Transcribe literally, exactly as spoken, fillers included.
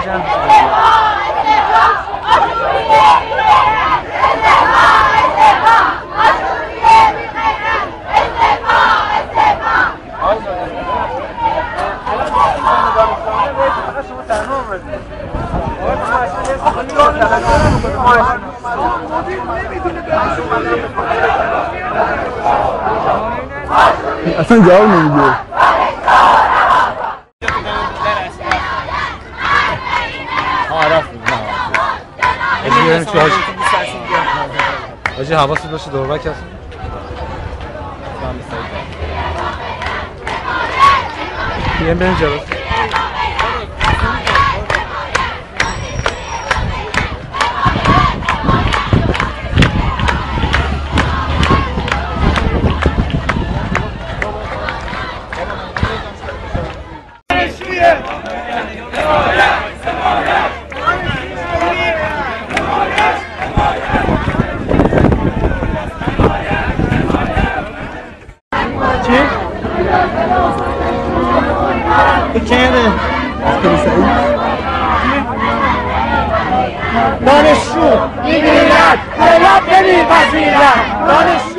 اصلا جواب نمیده. آجی حواست باشه دور بک هست. بیایم بریم جلو. دانشجو می‌گوید طلب نمی‌پذیرد. دانشجو